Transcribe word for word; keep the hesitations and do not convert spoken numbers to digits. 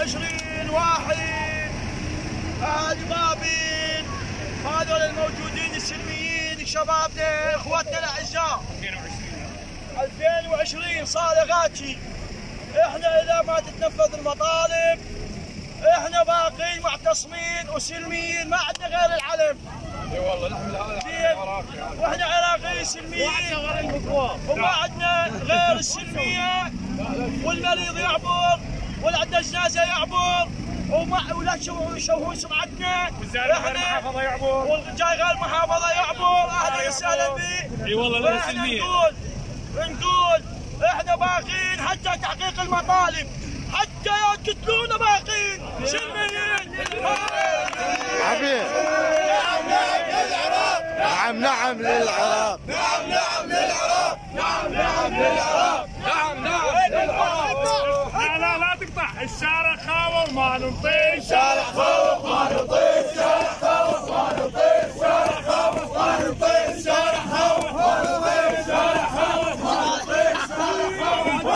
وعشرين واحد أهل بابل، هذول الموجودين السلميين شبابنا اخواتنا الاعزاء. ألفين وعشرين صالغاتي، احنا اذا ما تتنفذ المطالب احنا باقين معتصمين وسلميين، ما عندنا غير العلم. اي والله نحمل هذا العراق، واحنا عراقيين سلميين وما عندنا غير السلميه، والمريض يعبر واللي عنده جنازه يعبر وما ولا يشوهون سمعتنا. والجاي غير المحافظه يعبر والجاي غير المحافظه يعبر. اهلا وسهلا به. اي والله السلميه. نقول نقول احنا باقين حتى تحقيق المطالب، حتى يقتلونا باقين سلميين. حبيب نعم نعم للعراق، نعم نعم للعراق، نعم نعم للعراق، نعم نعم للعراق. لا لا لا تقطع، الشارع خاوه وما ننطي، الشارع خاوه